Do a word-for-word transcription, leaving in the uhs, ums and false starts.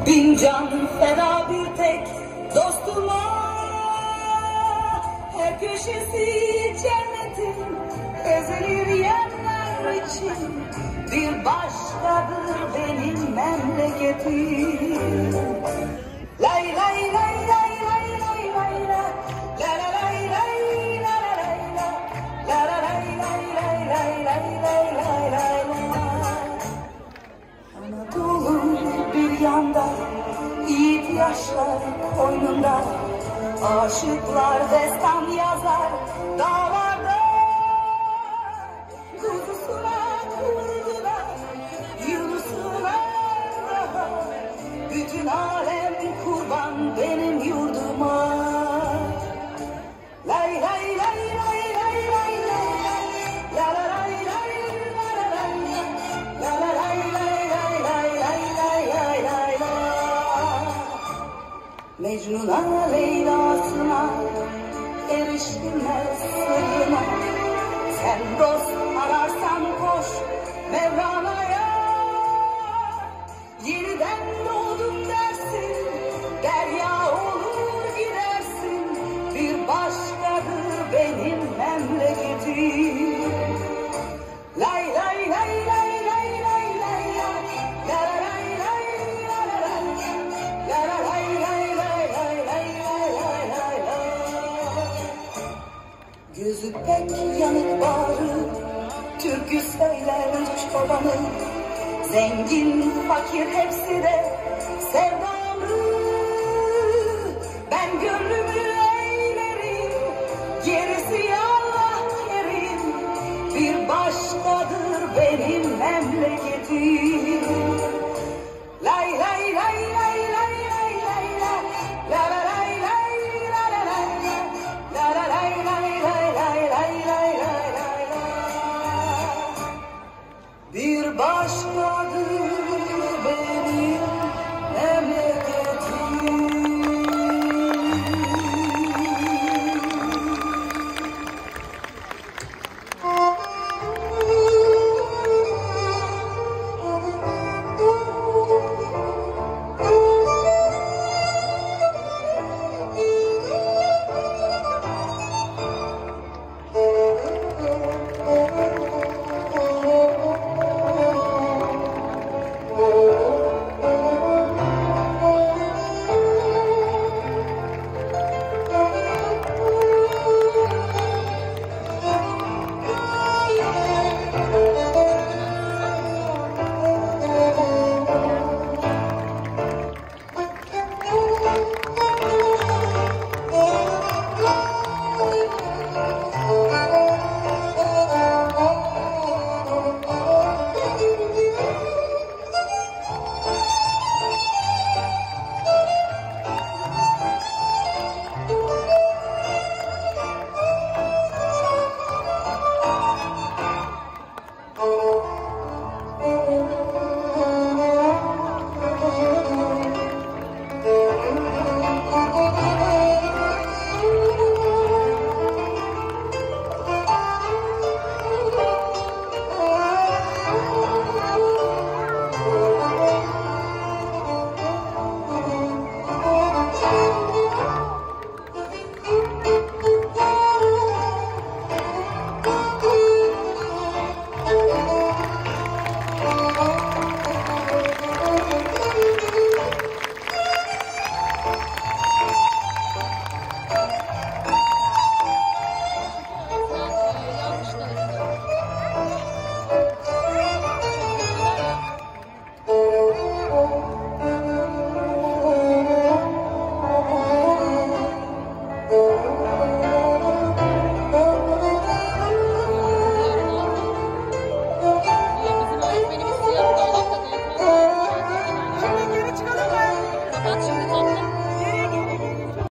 Bin can feda bir tek dostuma, her köşesi cennetin ezilir yerler için. Bir başkadır benim memleketim. Lay lay lay lay lay lay lay la la lay lay la la lay la la la lay lay lay lay lay lay lay lay la. Anadolu bir yanda, yiğit yaşlar koynunda, aşıklar destan yazar dağlarda. Kuzusuna kurdular, Yunus'una daha, bütün alem kurban benim yurduma. Lay lay lay lay lay lay lay la la lay lay la la lay la la lay lay lay lay lay lay lay lay la. Mecnun'a Leyla'sına erişilmez sırrına, sen dost ararsan koş Mevlana'ya. Yeniden doğdum dersin, derya olur gidersin. Bir başkadır benim memleketim. Lay lay lay lay lay lay lay la la lay lay la la lay la la lay lay lay lay lay lay lay la. Gözü pek yanık bağrı, türkü söyler çobanı, zengin fakir hepsi de sevdalı.